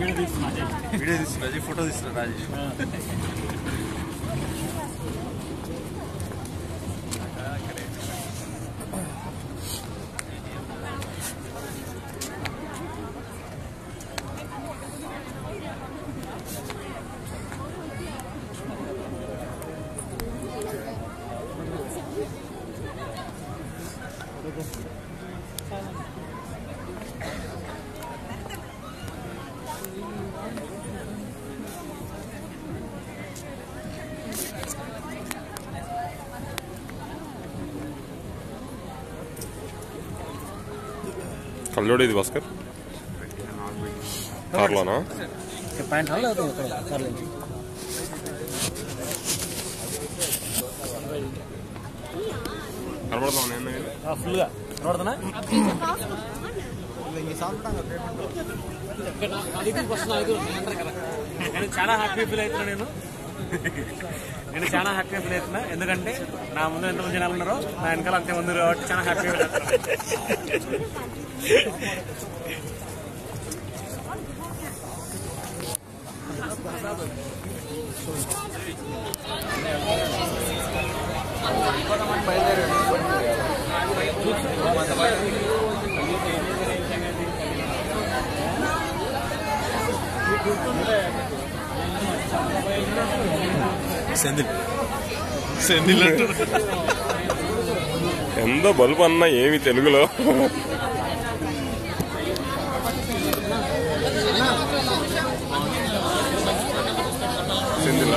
Video తీస్తున్నా Rajesh, photo తీస్తున్నా రాజేష్. కళ్ళోడు ఇది భాస్కర్ కార్లోనా ప్యాంట్ కనబడతాను ఫుల్గా కనబడుతున్నా నేను చాలా హ్యాపీ ఫీల్ అవుతున్నా. నేను చాలా హ్యాపీ ఫీల్ అవుతున్నా, ఎందుకంటే నా ముందు ఎంతమంది జనాలు ఉన్నారో నా వెనకాల అంతే మంది కాబట్టి చాలా హ్యాపీ ఫీల్ అవుతున్నా. ఎంతో బల్బు అన్నా ఏమి తెలుగులో సెందిల్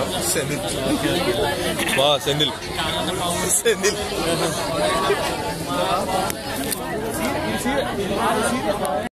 సెందిల్ సెందిల్